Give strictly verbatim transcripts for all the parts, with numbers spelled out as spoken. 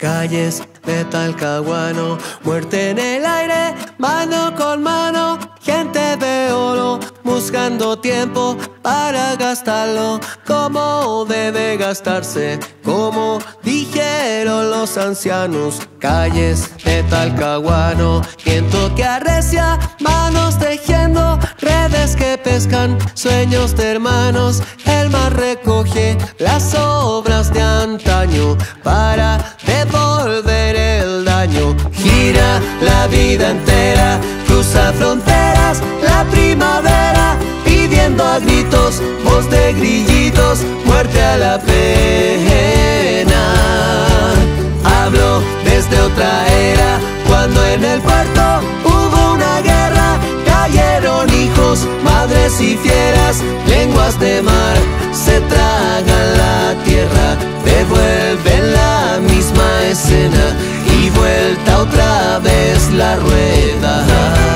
calles de Talcahuano, muerte en el aire, mano con mano, gente de oro buscando tiempo para gastarlo como debe gastarse, como dijeron los ancianos. Calles de Talcahuano, viento que arrecia, manos tejiendo redes que pescan sueños de hermanos. El mar recoge las obras de antaño para devolver el daño. Gira la vida entera, cruza fronteras, la primavera, pidiendo a gritos, voz de grillitos, muerte a la pena. Hablo desde otra era, cuando en el puerto hubo una guerra, cayeron hijos, madres y fieras, lenguas de mar, se tragan la tierra, devuelven la misma escena y vuelta otra vez la rueda.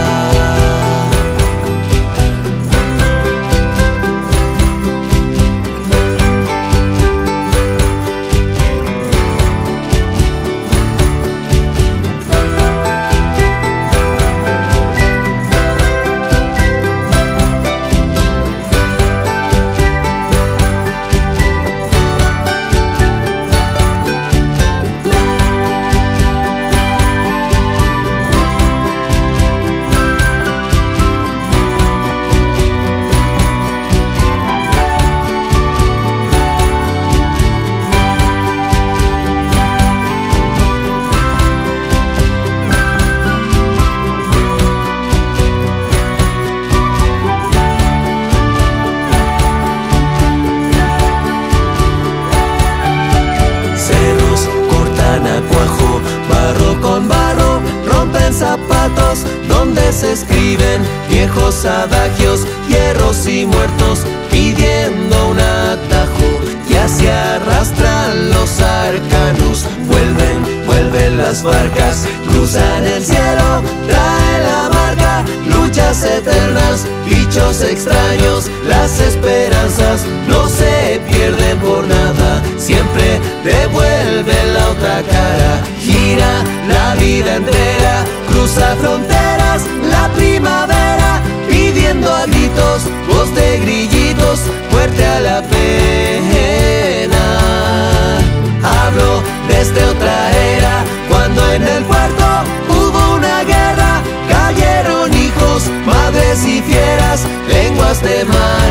Barro con barro, rompen zapatos donde se escriben viejos adagios, hierros y muertos pidiendo un atajo. Ya se arrastran los arcanos, vuelven, vuelven las barcas, cruzan el cielo, traen la marca, luchas eternas, bichos extraños, las esperanzas no se pierden por nada, siempre devuelven la otra cara. Gira la vida entera, cruza fronteras, la primavera, pidiendo a gritos, voz de grillitos, muerte a la pena. Hablo desde otra era, cuando en el puerto hubo una guerra, cayeron hijos, madres y fieras, lenguas de mar,